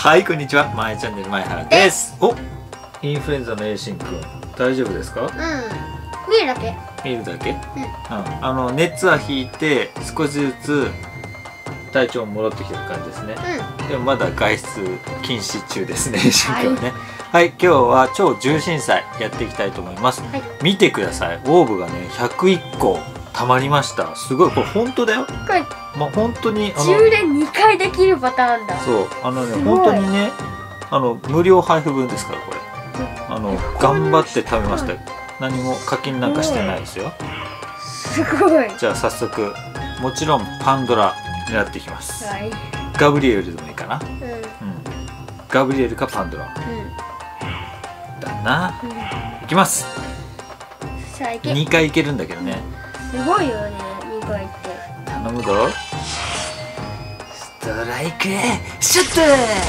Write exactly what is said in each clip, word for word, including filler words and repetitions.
はい、こんにちは。まえチャンネル前原です。お、インフルエンザのエイシンくん、大丈夫ですか？ うん。見るだけ。 見るだけ？うん。 うん。 あの熱は引いて少しずつ体調も戻ってきてる感じですね。 うん。 でもまだ外出禁止中ですね、エイシンくんはね。はい、はい、今日は超重心祭やっていきたいと思います。はい、見てください。オーブがね、ひゃくいっこ溜まりました。すごい、これ本当だよ。これまあ本当にあの充電にかいできるパターンだ。 そう、あのね本当にね、あの無料配布分ですからこれ。あの頑張って食べましたよ。何も課金なんかしてないですよ。 すごい。 じゃあ早速、もちろんパンドラ狙っていきます。 はい、 ガブリエルでもいいかな。うん。うん、ガブリエルかパンドラ。うん。だな。うん、いきます。にかいいけるんだけどね。 すごいよね、にかいって。 頼むぞ。ストライクシュット。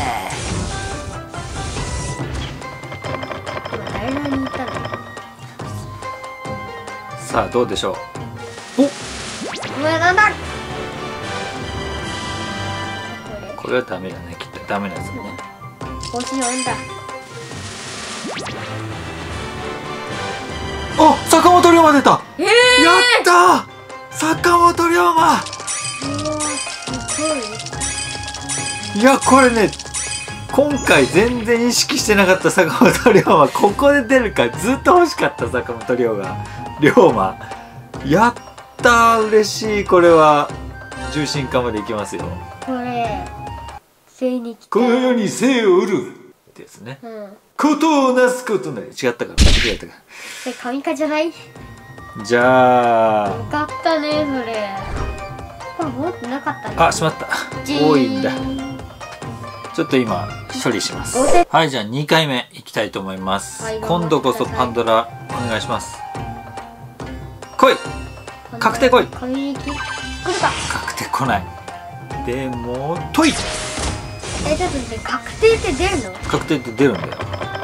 誰らに言ったの？ さあどうでしょう。お、 これなんだ。 これはダメだね、きっとダメなやつだね。 星呼んだ。 あ、坂本龍馬出た。 えー、 やったー、坂本龍馬。いや、これね、今回全然意識してなかった坂本龍馬、ここで出るかずっと欲しかった坂本龍馬。龍馬やったー、嬉しい。これは重心化までいきますよ。 これ生にこの世に生を得るってやつね。うん、ことをなすことなり。違ったかな、間違えたか。 それ神化じゃない？ じゃあよかったね、それ。これ持ってなかったね。 あ、しまった。多いんだ。ちょっと今処理します。はい、じゃあにかいめいきたいと思います。はい、今度こそパンドラお願いします。来い、確定来い。 神行き来るか。 確定来ない。でもとい。 え、ちょっと待って、確定って出るの？ 確定って出るんだよ。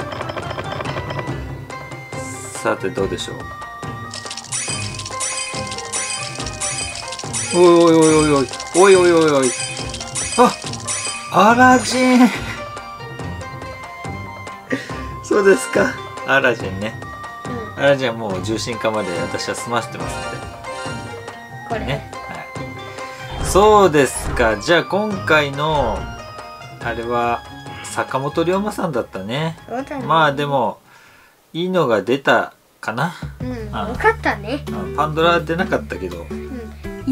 さてどうでしょう。おいおいおいおいおいおいおいおいおいおい。あ、アラジン。そうですか、アラジンね。うん、アラジンはもう重心化まで私は済ませてますので。 これね。はい。そうですか。じゃあ今回のあれは坂本龍馬さんだったね。 そうだね。 まあでもいいのが出たかな。 うん、よかったね。 パンドラ出なかったけど、 うん、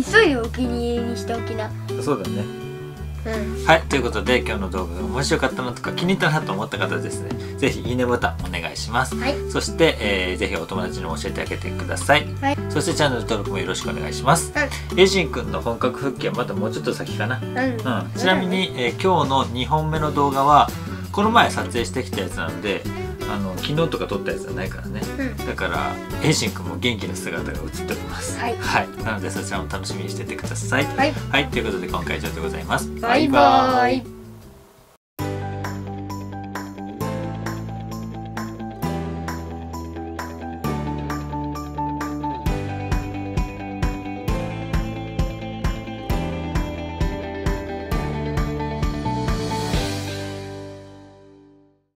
急いでお気に入りにしておきな。 そうだね。うん、はい、ということで今日の動画が面白かったなとか気に入ったなと思った方ですね、ぜひいいねボタンお願いします。はい、そして、えー、ぜひお友達にも教えてあげてください。はい、そしてチャンネル登録もよろしくお願いします。エイジンくんの本格復帰はまだもうちょっと先かな。うん、うん、ちなみに、えー、今日のにほんめの動画はこの前撮影してきたやつなので、あの昨日とか撮ったやつじゃないからね。うん、だからエイジンくんも元気な姿が映っております。はい、はい、なのでそちらも楽しみにしててください。はい、はい、ということで今回は以上でございます。バイバーイ。